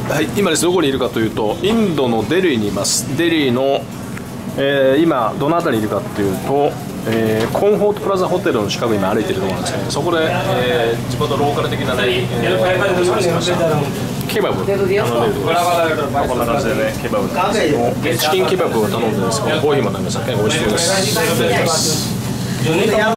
はい、今です。どこにいるかというと、インドのデリーにいます。デリーの、今どの辺りにいるかというと、コンフォートプラザホテルの近くに今歩いているところなんですけど、そこで、地元ローカル的なね、ケバブ頼んでいるところです。こんな感じでね、ケバブなんですけど、チキンケバブを頼んでるんですけど、コーヒーも飲みました。結構美味しいです。いただきます。